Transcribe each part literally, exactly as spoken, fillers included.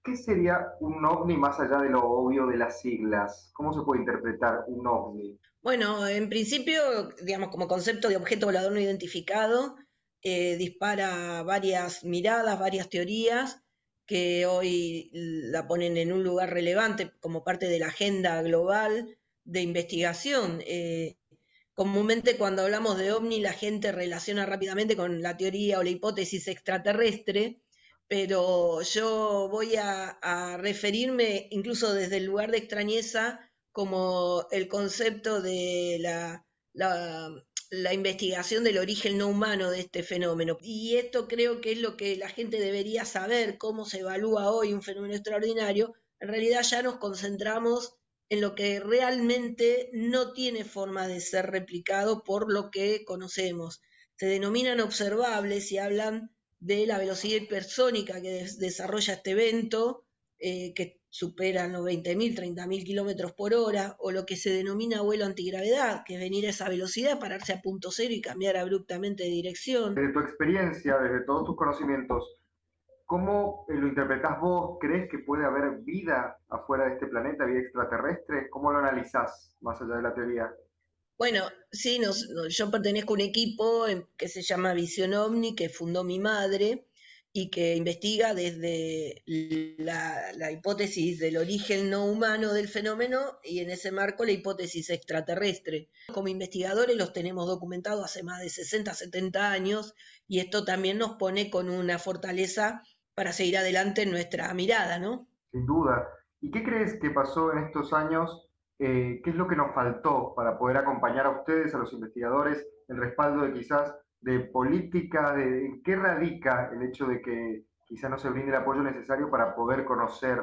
¿Qué sería un ovni más allá de lo obvio de las siglas? ¿Cómo se puede interpretar un ovni? Bueno, en principio, digamos, como concepto de objeto volador no identificado, eh, dispara varias miradas, varias teorías que hoy la ponen en un lugar relevante como parte de la agenda global de investigación. Eh, comúnmente cuando hablamos de ovni la gente relaciona rápidamente con la teoría o la hipótesis extraterrestre, pero yo voy a, a referirme incluso desde el lugar de extrañeza como el concepto de la, la, la, investigación del origen no humano de este fenómeno. Y esto creo que es lo que la gente debería saber, cómo se evalúa hoy un fenómeno extraordinario. En realidad ya nos concentramos en lo que realmente no tiene forma de ser replicado por lo que conocemos. Se denominan observables y hablan de la velocidad hipersónica que des desarrolla este evento, eh, que superan los veinte mil, treinta mil kilómetros por hora, o lo que se denomina vuelo antigravedad, que es venir a esa velocidad, pararse a punto cero y cambiar abruptamente de dirección. Desde tu experiencia, desde todos tus conocimientos, ¿cómo eh, lo interpretás vos? ¿Crees que puede haber vida afuera de este planeta, vida extraterrestre? ¿Cómo lo analizás más allá de la teoría? Bueno, sí, nos, no, yo pertenezco a un equipo en- que se llama Visión OVNI, que fundó mi madre y que investiga desde la, la hipótesis del origen no humano del fenómeno y en ese marco la hipótesis extraterrestre. Como investigadores los tenemos documentados hace más de sesenta, setenta años y esto también nos pone con una fortaleza para seguir adelante en nuestra mirada, ¿no? Sin duda. ¿Y qué crees que pasó en estos años? Eh, ¿qué es lo que nos faltó para poder acompañar a ustedes, a los investigadores, el respaldo de quizás de política, de en qué radica el hecho de que quizás no se brinde el apoyo necesario para poder conocer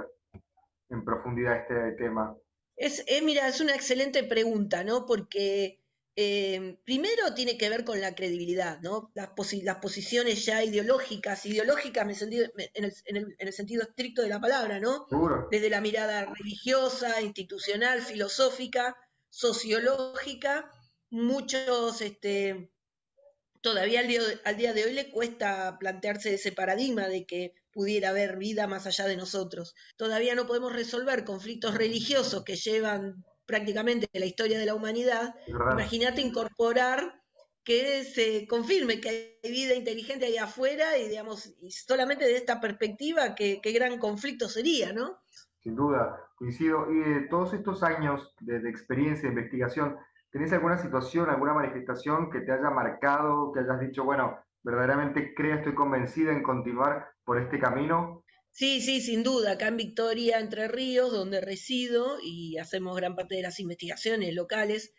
en profundidad este tema? Es, eh, mira, es una excelente pregunta, ¿no? Porque eh, primero tiene que ver con la credibilidad, ¿no? Las, posi las posiciones ya ideológicas, ideológicas me sentido, me, en, el, en, el, en, el, sentido estricto de la palabra, ¿no? ¿Seguro? Desde la mirada religiosa, institucional, filosófica, sociológica, muchos, este, todavía al día, al día de hoy le cuesta plantearse ese paradigma de que pudiera haber vida más allá de nosotros. Todavía no podemos resolver conflictos religiosos que llevan prácticamente la historia de la humanidad. Es verdad. Imagínate incorporar que se confirme que hay vida inteligente ahí afuera y, digamos, y solamente de esta perspectiva, qué, qué gran conflicto sería, ¿no? Sin duda, coincido. Y de todos estos años de, de experiencia, de investigación, ¿tenés alguna situación, alguna manifestación que te haya marcado, que hayas dicho, bueno, verdaderamente creo, estoy convencida en continuar por este camino? Sí, sí, sin duda. Acá en Victoria, Entre Ríos, donde resido y hacemos gran parte de las investigaciones locales,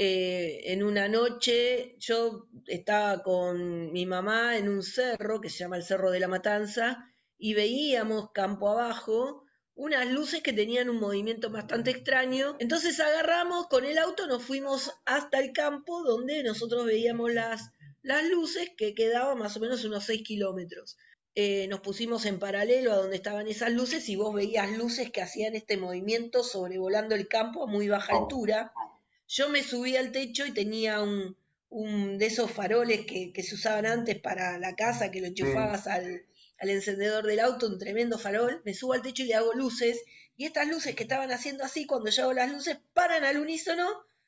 eh, en una noche yo estaba con mi mamá en un cerro que se llama el Cerro de la Matanza y veíamos campo abajo unas luces que tenían un movimiento bastante extraño. Entonces agarramos con el auto, nos fuimos hasta el campo donde nosotros veíamos las, las luces que quedaban más o menos unos seis kilómetros. Eh, nos pusimos en paralelo a donde estaban esas luces y vos veías luces que hacían este movimiento sobrevolando el campo a muy baja Wow. altura. Yo me subí al techo y tenía un, un de esos faroles que, que, se usaban antes para la casa, que lo Sí, enchufabas al, al encendedor del auto, un tremendo farol. Me subo al techo y le hago luces. Y estas luces que estaban haciendo así, cuando yo hago las luces, paran al unísono,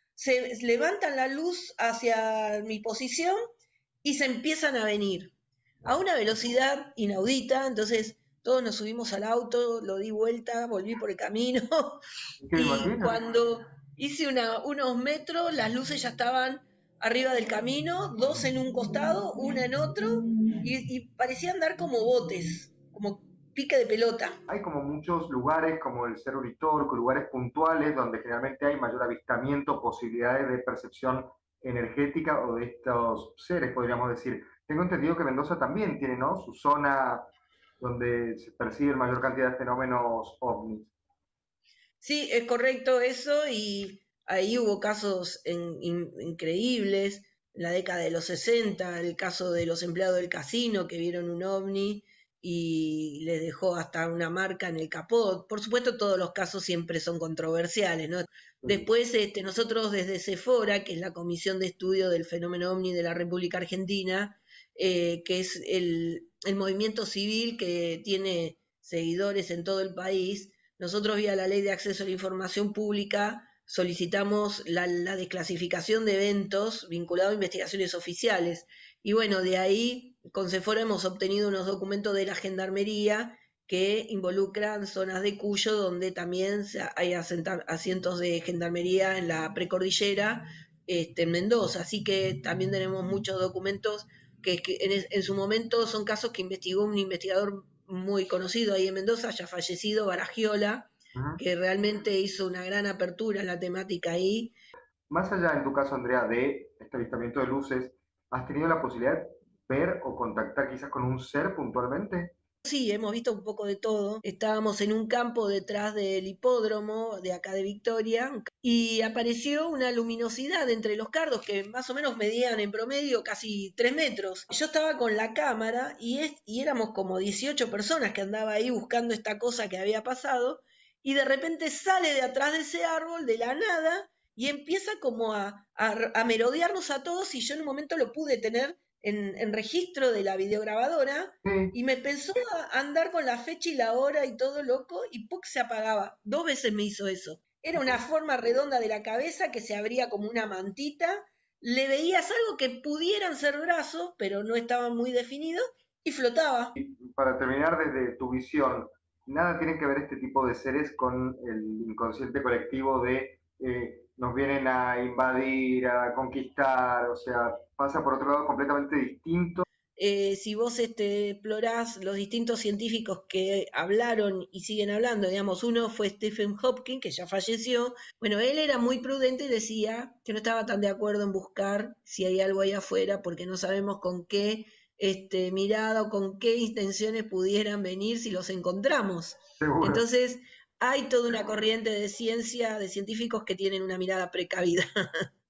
se levantan la luz hacia mi posición y se empiezan a venir a una velocidad inaudita, entonces todos nos subimos al auto, lo di vuelta, volví por el camino es que me y imagino. cuando hice una, unos metros, las luces ya estaban arriba del camino, dos en un costado, una en otro, y, y parecían dar como botes, como pique de pelota. Hay como muchos lugares, como el Cerro Uritorco, lugares puntuales donde generalmente hay mayor avistamiento, posibilidades de percepción energética o de estos seres, podríamos decir. Tengo entendido que Mendoza también tiene, ¿no? Su zona donde se percibe mayor cantidad de fenómenos ovnis. Sí, es correcto eso y ahí hubo casos en- in- increíbles. En la década de los sesenta, el caso de los empleados del casino que vieron un ovni y les dejó hasta una marca en el capó. Por supuesto, todos los casos siempre son controversiales, ¿no? Después, este, nosotros desde CEFORA, que es la Comisión de Estudio del Fenómeno OVNI de la República Argentina, eh, que es el, el movimiento civil que tiene seguidores en todo el país, nosotros vía la Ley de Acceso a la Información Pública solicitamos la, la desclasificación de eventos vinculados a investigaciones oficiales. Y bueno, de ahí con Cefora hemos obtenido unos documentos de la Gendarmería que involucran zonas de Cuyo, donde también hay asientos de gendarmería en la precordillera, este, en Mendoza. Así que también tenemos muchos documentos que, que en, en, su momento son casos que investigó un investigador muy conocido ahí en Mendoza, ya fallecido, Baragiola, Ujú. que realmente hizo una gran apertura en la temática ahí. Más allá, en tu caso, Andrea, de este avistamiento de luces, ¿has tenido la posibilidad de ver o contactar quizás con un ser puntualmente? Sí, hemos visto un poco de todo. Estábamos en un campo detrás del hipódromo de acá de Victoria y apareció una luminosidad entre los cardos que más o menos medían en promedio casi tres metros. Yo estaba con la cámara y, es, y éramos como dieciocho personas que andaba ahí buscando esta cosa que había pasado y de repente sale de atrás de ese árbol de la nada y empieza como a, a, a merodearnos a todos y yo en un momento lo pude tener en, en registro de la videograbadora Sí. y me empezó a andar con la fecha y la hora y todo loco y ¡puc! Se apagaba. Dos veces me hizo eso. Era una forma redonda de la cabeza que se abría como una mantita. Le veías algo que pudieran ser brazos, pero no estaban muy definidos y flotaba. Para terminar, desde tu visión, nada tiene que ver este tipo de seres con el inconsciente colectivo de eh, nos vienen a invadir, a conquistar, o sea, pasa por otro lado completamente distinto. Eh, si vos este, explorás los distintos científicos que hablaron y siguen hablando, digamos, uno fue Stephen Hopkins, que ya falleció. Bueno, él era muy prudente y decía que no estaba tan de acuerdo en buscar si hay algo ahí afuera, porque no sabemos con qué este, mirada o con qué intenciones pudieran venir si los encontramos. Seguro. Entonces, hay toda una corriente de ciencia, de científicos que tienen una mirada precavida.